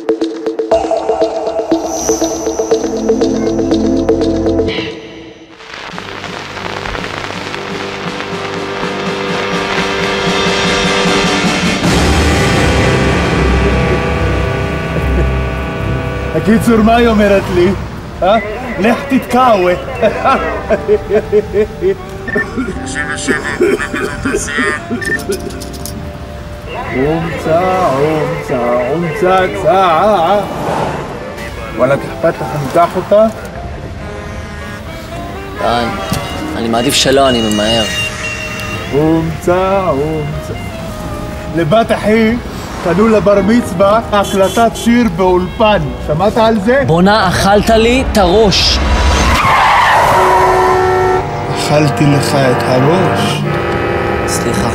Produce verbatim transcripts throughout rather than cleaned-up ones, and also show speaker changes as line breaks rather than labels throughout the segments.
הקיצור, מה היא אומרת לי? אה? לך תתקעווה.
שבע שבע, בונים בזאת תעשייה.
אומצה, אומצה, אומצה, צעה. וואלה, אכפת לך, ניקח אותה?
די, אני מעדיף שלא, אני ממהר.
אומצה, אומצה. לבת אחי קנו לבר מצווה הקלטת שיר באולפן. שמעת על זה?
בונה, אכלת לי את הראש.
אכלתי לך את הראש.
סליחה.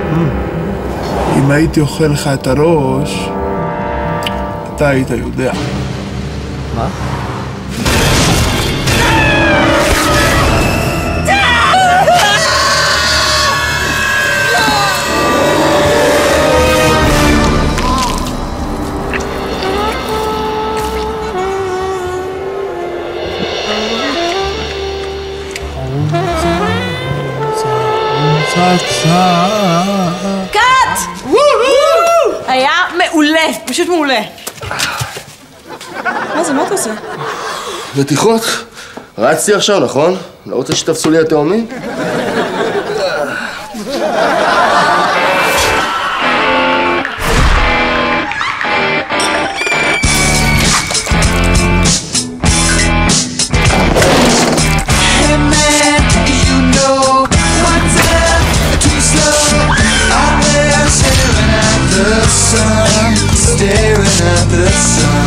אם הייתי אוכל לך את הראש, אתה היית יודע.
מה?
קאט! היה מעולה, פשוט מעולה. מה זה, מה אתה עושה?
בטיחות? רצתי עכשיו, נכון? לא רוצה שתפסו לי התאומים?
Staring at the sun.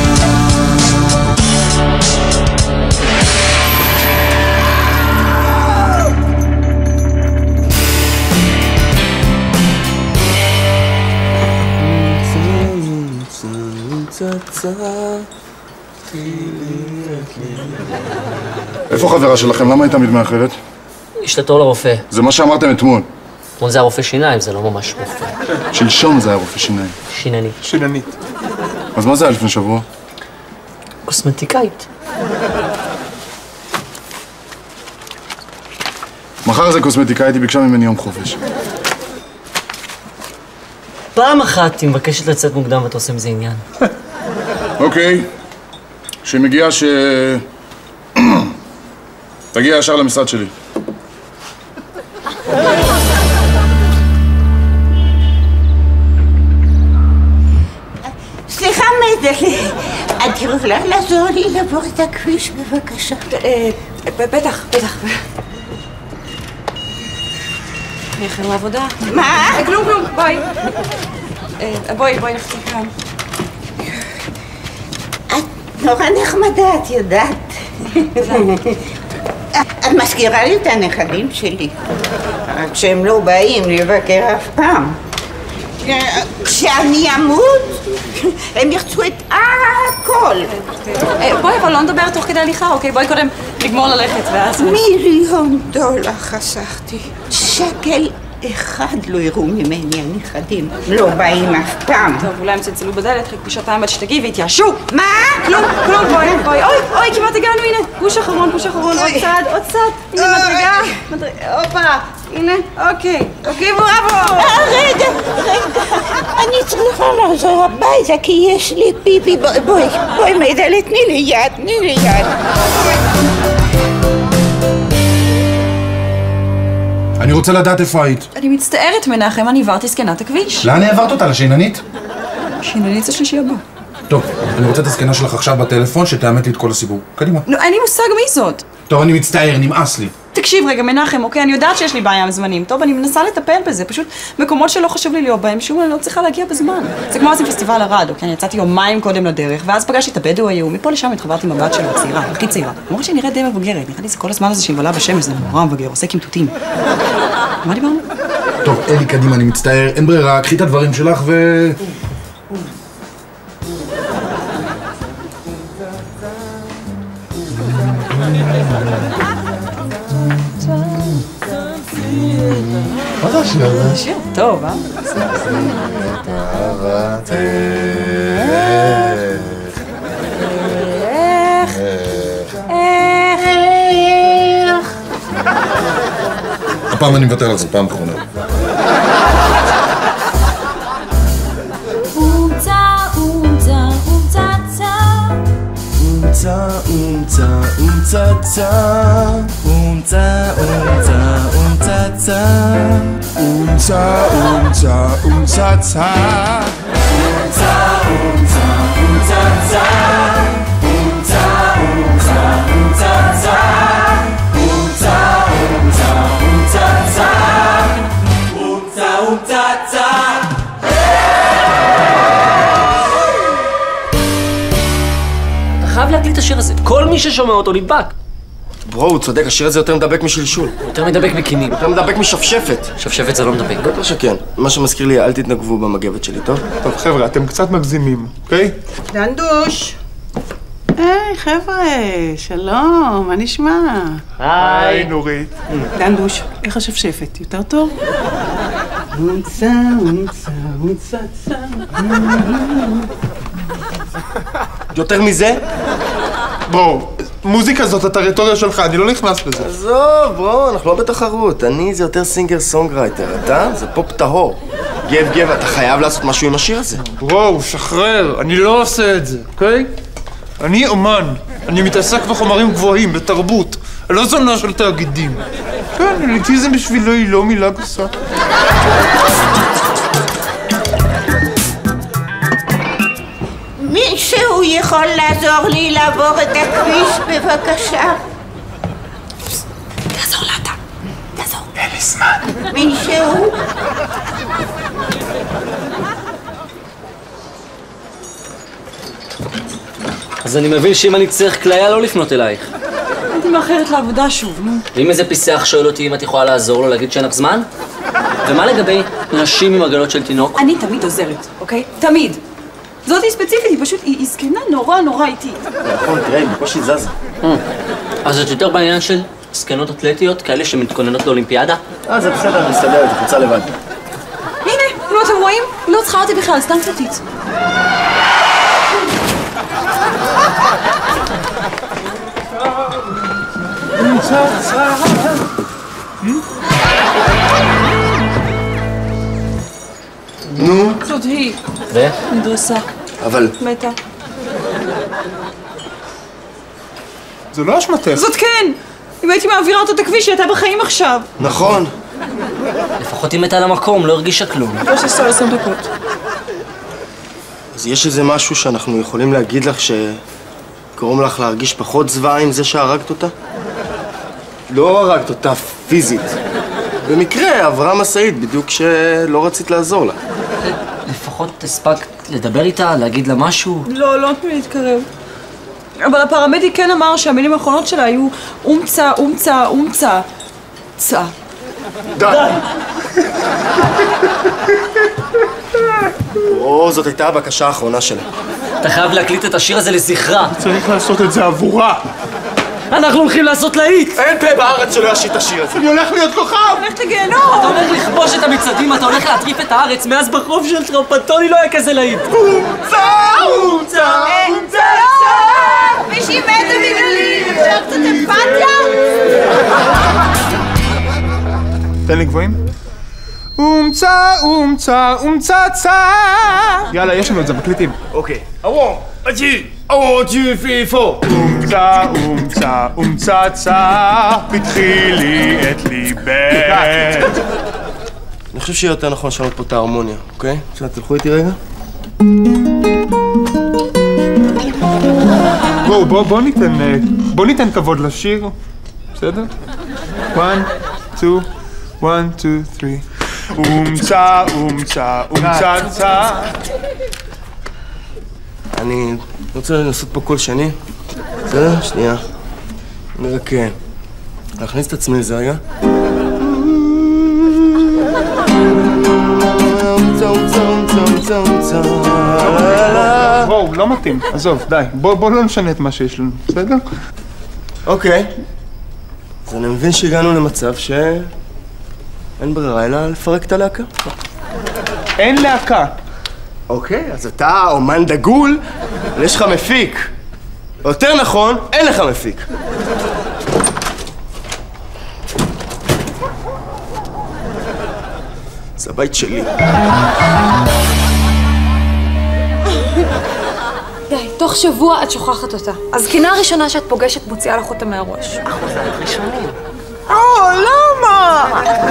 איפה חברה שלכם? למה היא תמיד מאחרת?
יש לה תור לרופא.
זה מה שאמרתם אתמול.
אתמול זה הרופא שיניים, זה לא ממש רופא.
שלשום זה היה רופא שיניים.
שיננית.
שיננית.
אז מה זה היה לפני שבוע?
קוסמטיקאית.
מחר זה קוסמטיקאית, היא ביקשה ממני יום חופש.
פעם אחת היא מבקשת לצאת מוקדם ואתה עושה מזה עניין.
אוקיי. שמגיעה ש... תגיע ישר למשרד שלי.
סליחה, מדלי, את יכולה לעזור לי לעבור את הכביש, בבקשה?
בטח, בטח. אני אחר לעבודה.
מה?
כלום, כלום, בואי. בואי, בואי נחצי כאן.
את נורא נחמדה, את יודעת. את מזכירה לי את הנכדים שלי, כשהם לא באים לבקר אף פעם. כשאני אמות, הם ירצו את הכל.
בואי, אבל לא נדבר תוך כדי הליכה, אוקיי? בואי קודם נגמור ללכת ואז...
מיליון דולר חסכתי. שקל אחד לא יראו ממני, הנכדים לא באים אף פעם.
טוב, אולי הם צלצלו בדלת, חיכו שעתיים עד שתגיעי והתייאשו. מה? כלום, כלום, בואי, בואי. אוי, אוי, כמעט הגענו, הנה. גוש אחרון, גוש אחרון, עוד צעד, עוד צעד. הנה מדרגה, מדרגה, הופה. הנה, אוקיי. אוקיי, בראבו.
רגע, רגע. אני צריכה לחזור הביתה כי יש לי פיפי. בואי, בואי מדלת, תני לי יד, תני לי יד.
אני רוצה לדעת איפה היית.
אני מצטערת, מנחם, אני עברתי זקנת הכביש.
לאן העברת אותה? לשיננית?
שיננית זה שלישי הבא.
טוב, אני רוצה את הזקנה שלך עכשיו בטלפון שתאמת לי את כל הסיפור. קדימה.
לא, אין לי מושג מי זאת.
טוב, אני מצטער, נמאס לי.
תקשיב רגע, מנחם, אוקיי? אני יודעת שיש לי בעיה עם זמנים. טוב, אני מנסה לטפל בזה. פשוט מקומות שלא חשוב לי להיות בהם, שוב, אני לא צריכה להגיע בזמן. זה כמו אז עם פסטיבל הרד, אוקיי? אני יצאתי יומיים קודם לדרך, ואז פגשתי את הבדואי ההוא. מפה לשם התחברתי עם הבת שלו, הצעירה, הכי צעירה. למרות שהיא נראית די מבוגרת. נראה לי זה כל הזמן הזה שהיא מבלה בשמש, זה נורא מבוגר, עושה קמטוטים. מה דיברנו?
טוב, אלי, קדימה, אני מצטער. אין ברירה, קחי את הדברים שלך ו... מה זה השיר הזה?
שיר טוב, אה?
הפעם אני מוותר על זה, פעם אחרונה.
Umza, umza, za. Umza, umza, umza, za.
Umza, umza, umza, za.
Umza, umza, umza, za. Umza, umza, umza, za. Umza, umza, umza, za. Umza, umza, za.
חייב להקליט את השיר הזה. כל מי ששומע אותו נדבק.
ברו, הוא צודק, השיר הזה יותר מדבק משלשול.
יותר מדבק מקינים.
יותר מדבק משפשפת.
שפשפת זה לא מדבק.
בטח שכן. מה שמזכיר לי, אל תתנגבו במגבת שלי, טוב?
טוב, חבר'ה, אתם קצת מגזימים, אוקיי?
דנדוש! היי, חבר'ה, שלום, מה נשמע?
היי, נורית.
דנדוש, איך השפשפת? יותר טוב? הומצא, הומצא, הומצא, צא.
יותר מזה?
בואו, מוזיקה זאת הטריטוריה שלך, אני לא נכנס לזה.
עזוב, ברו, אנחנו לא בתחרות. אני זה יותר סינגר סונגרייטר. אתה? זה פופ טהור. גב גב, אתה חייב לעשות משהו עם השיר הזה.
בואו, שחרר, אני לא עושה את זה, אוקיי? אני אומן, אני מתעסק בחומרים גבוהים, בתרבות. לא זונה של תאגידים. כן, אליטיזם בשבילו היא לא מילה גסה.
מישהו יכול לעזור לי לעבור את הכביש, בבקשה?
תעזור לה אתה. תעזור.
אין לי זמן.
מישהו?
אז אני מבין שאם אני צריך כליה לא לפנות אלייך.
הייתי מאחרת לעבודה שוב, נו.
ואם איזה פיסח שואל אותי אם את יכולה לעזור לו להגיד שאין לך זמן? ומה לגבי נשים עם עגלות של תינוק?
אני תמיד עוזרת, אוקיי? תמיד. זאתי ספציפית, היא פשוט, היא זקנה נורא נורא איטית.
נכון, תראה, היא בקושי זזה.
אז את יותר בעניין של זקנות אתלטיות, כאלה שמתכוננות לאולימפיאדה?
אה, זה בסדר, אני אסתדר, היא חוצה לבד.
הנה, נו, אתם רואים? לא צריכה אותי בכלל, סתם פתית.
נו?
זאת היא.
ו?
נדרסה.
אבל...
מתה.
זה לא אשמתך.
זאת כן! אם הייתי מעבירה אותו את הכביש, היא הייתה בחיים עכשיו.
נכון.
לפחות היא מתה על המקום, לא הרגישה כלום.
יש עשר עשרים דקות.
אז יש איזה משהו שאנחנו יכולים להגיד לך שגורם לך להרגיש פחות זוועה עם זה שהרגת אותה? לא הרגת אותה פיזית. במקרה עברה משאית בדיוק כשלא רצית לעזור לה.
לפחות הספקת לדבר איתה, להגיד לה משהו?
לא, לא נתנו לי להתקרב. אבל הפרמדיק כן אמר שהמילים האחרונות שלה היו אומצה, אומצה, אומצה. צה.
די! או, זאת הייתה הבקשה האחרונה שלה.
אתה חייב להקליט את השיר הזה לזכרה.
צריך לעשות את זה עבורה.
אנחנו הולכים לעשות להיט!
אין פה בארץ שלא ישית את השיר הזה.
אני הולך להיות כוכב!
הולכת לגיהנום!
אתה הולך לכבוש את המצעדים, אתה הולך להטריף את הארץ, מאז בחוף של טרופטוני לא היה כזה להיט.
אומצה! אומצה! אומצה!
מישהי מתה בגללי! אפשר קצת אמפתיה?
תן לי גבוהים. אומצה, אומצה, אומצה, צה! יאללה, יש לנו את זה, מקליטים.
אוקיי. אוו, אג'י! אוו, ג'י פי פור!
אומצה, אומצה, אומצה, צה! פתחי לי את ליבך.
אני חושב שיהיה יותר נכון לשנות פה את ההרמוניה, אוקיי? עכשיו תלכו איתי רגע.
בואו, בואו, בואו ניתן, בואו ניתן כבוד לשיר, בסדר? one, two, one, two, three. אומצה, אומצה, אומצה, צה.
אני רוצה לנסות פה קול שני. בסדר? שנייה. אני רק להכניס את עצמי לזה רגע. אומצה, אומצה, אומצה, אומצה, אומצה.
בואו, לא מתאים, עזוב, די. בואו לא נשנה את מה שיש לנו, בסדר?
אוקיי. אז אני מבין שהגענו למצב ש... אין ברירה אלא לפרק את הלהקה.
אין להקה.
אוקיי, אז אתה אומן דגול, ויש לך מפיק. יותר נכון, אין לך מפיק. זה הבית שלי.
די, תוך שבוע את שוכחת אותה. הזקנה הראשונה שאת פוגשת מוציאה לך אותה מהראש.
אחוזת ראשונים.
או, למה?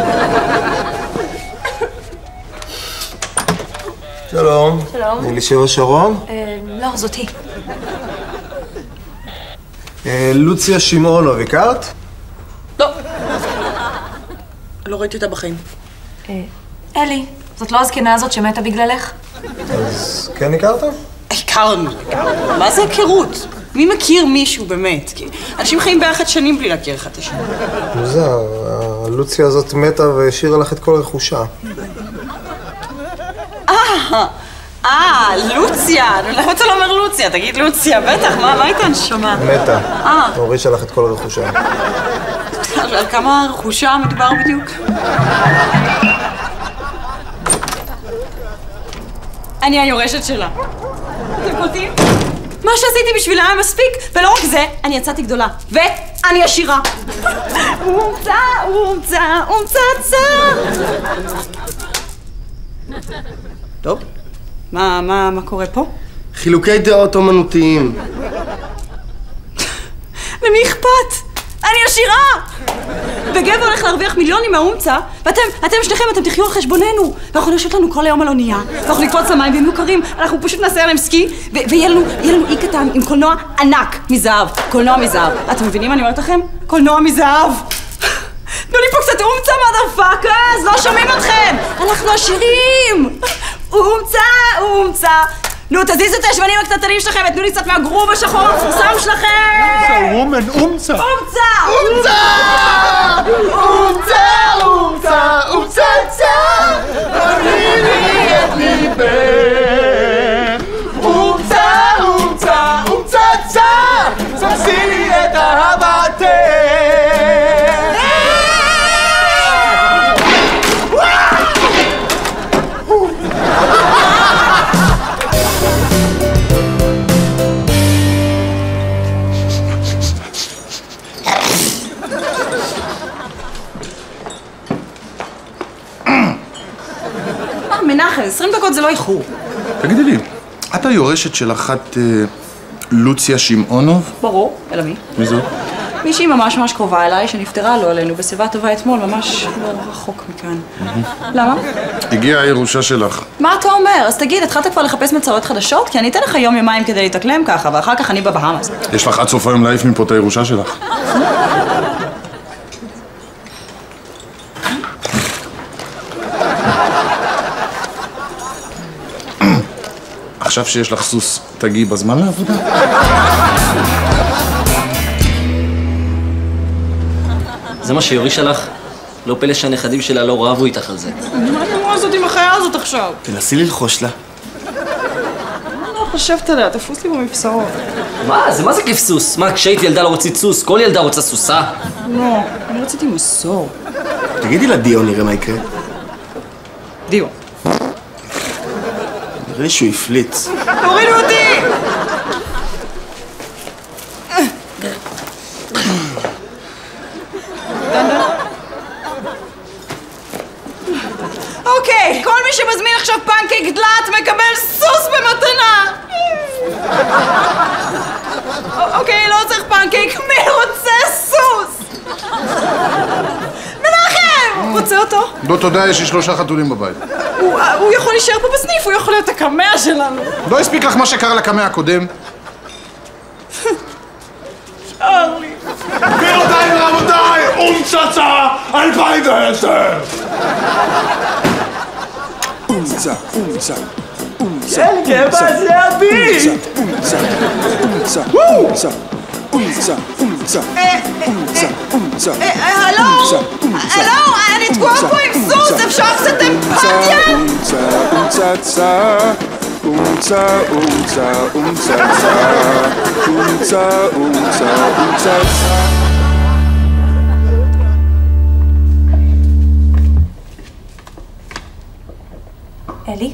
שלום.
שלום.
אלישיבה שרון?
לא, זאת היא.
לוציה שמעונוב, הכרת?
לא. לא ראיתי אותה בחיים.
אלי, זאת לא הזקנה הזאת שמתה בגללך?
אז כן הכרת?
הכרנו. מה זה היכרות? מי מכיר מישהו באמת? כי אנשים חיים ביחד שנים בלי להכיר אחד את השני.
מוזר, הלוציה הזאת מתה והשאירה לך את כל רכושה.
אה, אה, לוציה. למה אתה לא אומר לוציה? תגיד לוציה, בטח, מה הייתה הנשמה?
מתה.
אה.
הורישה לך את כל רכושה.
על כמה רכושה מדובר בדיוק? אני היורשת שלה. אתם קולטים? מה שעשיתי בשבילה היה מספיק, ולא רק זה, אני יצאתי גדולה. ואני עשירה. אומצה, אומצה, אומצצה. טוב, מה, מה, מה קורה פה?
חילוקי דעות אומנותיים.
למי אכפת? אני עשירה! וגבר הולך להרוויח מיליונים מהאומצה, ואתם, אתם שניכם, אתם תחיו על חשבוננו. ואנחנו נשאיר לנו כל היום על אונייה, ואנחנו נקפוץ למים והם מוכרים, אנחנו פשוט נעשה עליהם סקי, ויהיה לנו, יהיה לנו אי קטן עם קולנוע ענק מזהב. קולנוע מזהב. אתם מבינים מה אני אומרת לכם? קולנוע מזהב. תנו לי פה קצת אומצה, מotherfuckers, לא שומעים אתכם! אנחנו עשירים! אומצה, אומצה. נו, תזיזו את השמנים הקטנטנים שלכם ותנו לי קצת מהגרוב השחור המפורסם שלכם!
וומן, אומצה!
אומצה!
אומצה! אומצה! אומצה! אומצה! תביני את ליבך! אומצה! אומצה! אומצה! סמסי את אהבתך!
מנחם, עשרים דקות זה לא איחור.
תגידי לי, את היורשת של אחת לוציה שמעונוב?
ברור, אלא מי?
מי זאת?
מישהי ממש ממש קרובה אליי, שנפטרה לא עלינו בשיבה טובה אתמול, ממש לא רחוק מכאן. למה?
הגיעה הירושה שלך.
מה אתה אומר? אז תגיד, התחלת כבר לחפש מצויות חדשות? כי אני אתן לך יום יומיים כדי להתאקלם ככה, ואחר כך אני בבהאמאס.
יש לך עד סוף היום להעיף מפה את הירושה שלך. עכשיו שיש לך סוס, תגיעי בזמן לעבודה?
זה מה שיורישה לך? לא פלא שהנכדים שלה לא רבו איתך על זה.
מה אני אמורה לעשות עם החיה הזאת עכשיו?
תנסי ללחוש לה.
אני לא חושבת עליה, תפוס לי במבשרות.
מה? זה מה זה כיף סוס? מה, כשהייתי ילדה לא רצית סוס? כל ילדה רוצה סוסה?
לא, אני רציתי מסור.
תגידי לדיו, נראה מה יקרה.
דיו.
נראה לי שהוא הפליץ.
תורידו אותי! אוקיי, כל מי שמזמין עכשיו פנקייק דלת מקבל סוס במתנה! אוקיי, לא צריך פנקייק, מי רוצה סוס? מנחם! רוצה אותו?
לא, תודה, יש לי שלושה חתולים בבית.
הוא יכול להישאר פה בסניף, הוא יכול להיות הקמע שלנו.
לא הספיק לך מה שקרה לקמע הקודם?
צ'רלי.
גבירותיי ורבותיי, אומצצה אלפיים ועשר! אומצה, אומצה, אומצה,
גבע זה הביט!
אומצה, אומצה, אומצה, אומצה, אומצה, אומצה, אומצה,
הלו? הלו? אני תקועה פה עם סוס, אפשר קצת אמפתיה?
אומצה, אומצצה, אומצה, אומצה, אומצצה, אומצה, אומצה, אומצצה.
אלי?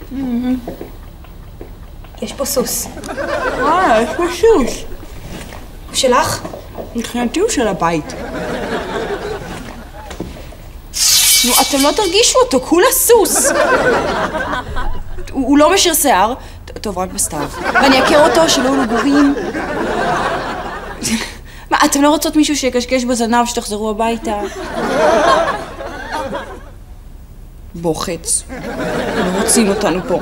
יש פה סוס.
אה, יש פה סוס.
הוא שלך?
מבחינתי הוא של הבית. נו, אתם לא תרגישו אותו, כולה סוס. הוא לא משאיר שיער. טוב, רק בסתיו. ואני אכיר אותו, שלא לו גורים. מה, אתם לא רוצות מישהו שיקשקש בזנב שתחזרו הביתה? בוחץ. לא רוצים אותנו פה.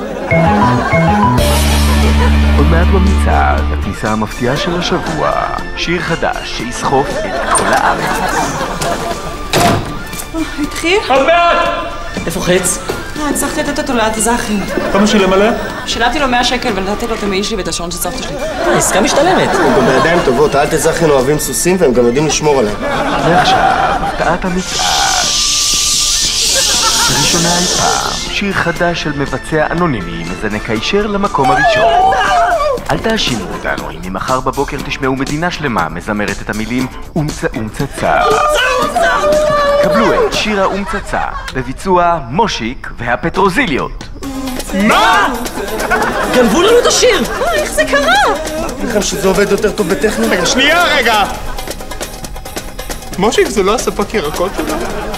עוד מעט במצעד, הטיסה המפתיעה של השבוע, שיר חדש שיסחוף את כל הארץ.
התחיל?
עוד מעט! איפה חץ?
אה, הצלחתי לתת אותו ליד הזכי.
כמה שילם עליה?
שילמתי לו מאה שקל ונתתי לו את המעיל שלי ואת השעון של סבתא שלי.
אה, עסקה משתלמת.
הם גם בידיים טובות, אל תזכין אוהבים סוסים והם גם יודעים לשמור עליהם.
ועכשיו, הפתעת המצעד. ראשונה אי פעם, שיר חדש של מבצע אנונימי מזנק הישר למקום הראשון. אל תאשימו אותנו אם ממחר בבוקר תשמעו מדינה שלמה מזמרת את המילים אומצה אומצצה. קבלו את שיר האומצצה בביצוע מושיק והפטרוזיליות.
מה? גנבו לנו את השיר!
איך זה קרה?
אמרתי לכם שזה עובד יותר טוב בטכני?
רגע, שנייה רגע! מושיק זה לא הספק ירקות שלו?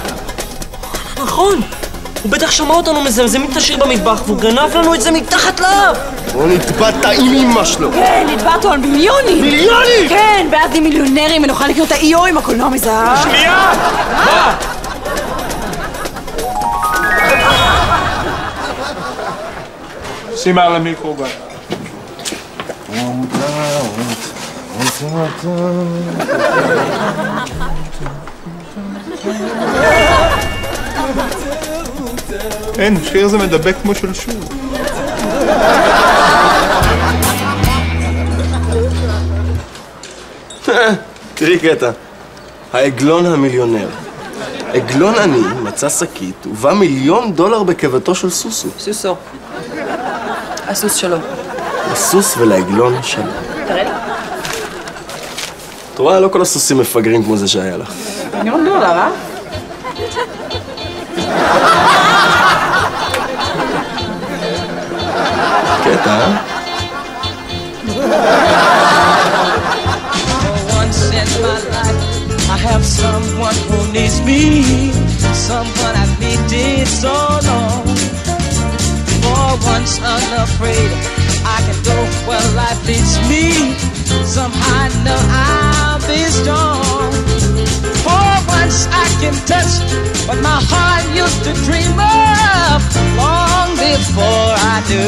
נכון! הוא בטח שמע אותנו מזמזמים את השיר במטבח והוא גנב לנו את זה מתחת לאף!
בוא נתבעת עם אמא שלו!
כן, נתבעתו על מיליונים!
מיליונים!
כן, ואז עם מיליונרים ונוכל לקנות את ה-אי או עם הקולנוע מזהב.
שנייה! מה? שימה על המיקרוגל. אין, שיר זה מדבק כמו של שור.
תראי קטע, העגלון המיליונר. עגלון עני מצא שקית ובא מיליון דולר בקבתו של סוסו.
סוסו. הסוס שלו.
הסוס ולעגלון שלו.
תראה לי.
את רואה, לא כל הסוסים מפגרים כמו זה שהיה לך.
מיליון דולר, אה?
קטע, אה?
I have someone who needs me, someone I've needed so long. For once unafraid, I can go where life leads me. Somehow I know I'll be strong. For once I can touch what my heart used to dream of long before I do.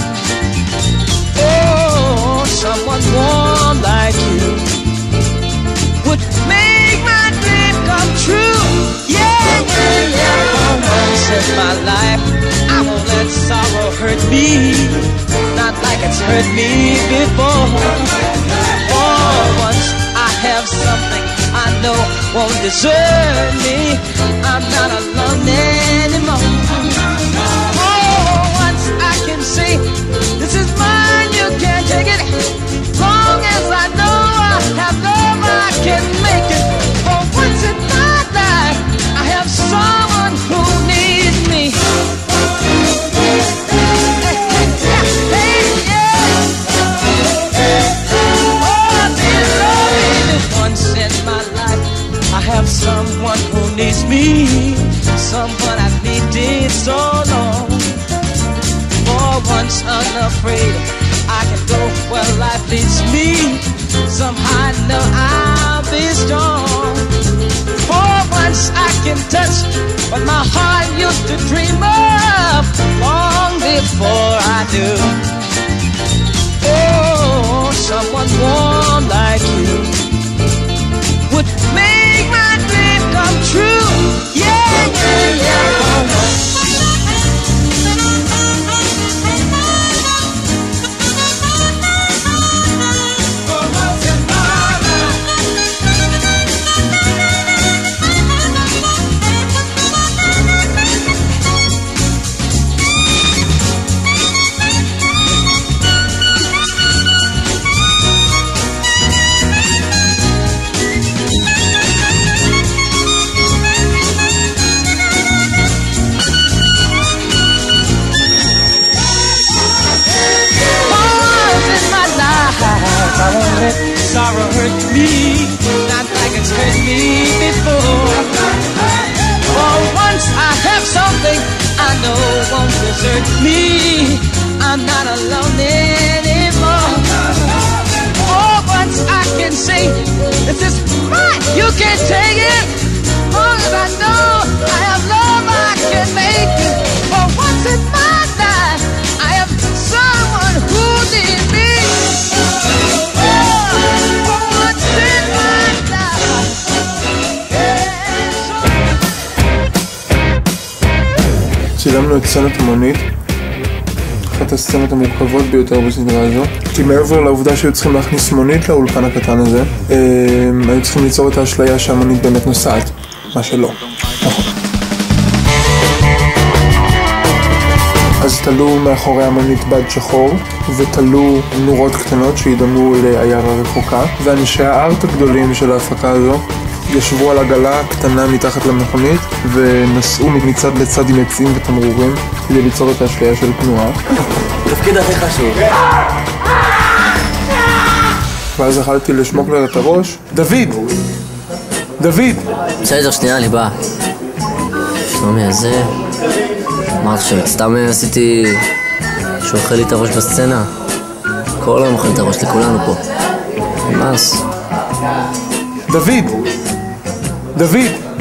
Oh, someone warm like you would make my dream come true. Yeah, yeah, yeah. For once in my life, I won't let sorrow hurt me, not like it's hurt me before. For once I have something I know won't desert me. I'm not alone anymore. For once I can say, this is mine, you can't take it. Long as I know I have love, I can make it. For once in my life, I have someone who needs me. Hey, yeah. Oh, dear Lord, once in my life, I have someone who needs me, someone I've needed so long. For once unafraid, I can go where life leads me. Somehow I know I'll be strong. For once I can touch what my heart used to dream of long before I do. Oh, someone warm like you would make my dream come true. Yeah, yeah, yeah. I'm not alone anymore. Oh, but I can say this is mine. You can't take it. Long as I know I have love, I can make it. For once in my life, I have someone who needs me. Oh, for once in my life.
צילמנו את סצנת המונית, אחת הסצנות המורכבות ביותר בסדרה הזו, כי מעבר לעובדה שהיו צריכים להכניס מונית לאולפן הקטן הזה, היו צריכים ליצור את האשליה שהמונית באמת נוסעת, מה שלא. נכון. אז תלו מאחורי המונית בד שחור, ותלו נורות קטנות שידמו לעיירה רחוקה, ואנשי הארט הגדולים של ההפקה הזו ישבו על עגלה קטנה מתחת למכונית ונסעו מצד לצד עם עצים ותמרורים כדי ליצור את האשליה של תנועה.
תפקיד הכי חשוב.
ואז החלטתי לשמוק לה את הראש. דוד! דוד!
בסדר, שנייה, אני בא. שלומי, הזה... מה את חושבת? סתם עשיתי... שהוא אוכל לי את הראש בסצנה. כל היום אוכל את הראש לכולנו פה. נמאס.
דוד! דוד!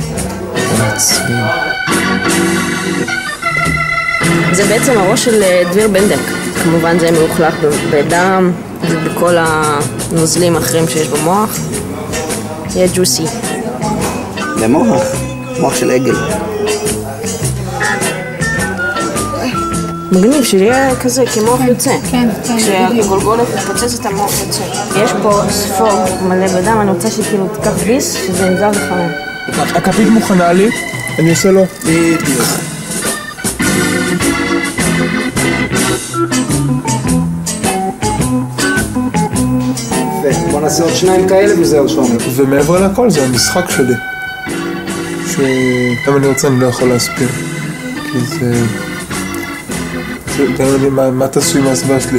זה בעצם הראש של דביר בנדק. כמובן זה מלוכלך בדם ובכל הנוזלים האחרים שיש במוח. יהיה ג'וסי.
זה מוח, מוח של עגל.
מגניב שיהיה כזה כמוח יוצא. כן, כן. כשהגולגולת מתפוצצת את המוח יוצא. יש פה ספוג מלא בדם, אני רוצה שכאילו תיקח ביס, שזה נזר לפעמים.
הכפית מוכנה לי, אני עושה לו.
בדיוק. בוא נעשה עוד שניים כאלה וזהו שלומי.
ומעבר לכל זה המשחק שלי. שגם אני רוצה אני לא יכול להסביר. כי זה... תראה לי מה תעשו עם ההסבעה שלי.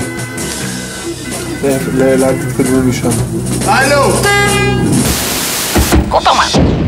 לאט תתקדמו משם.
הלו!
קוטרמן!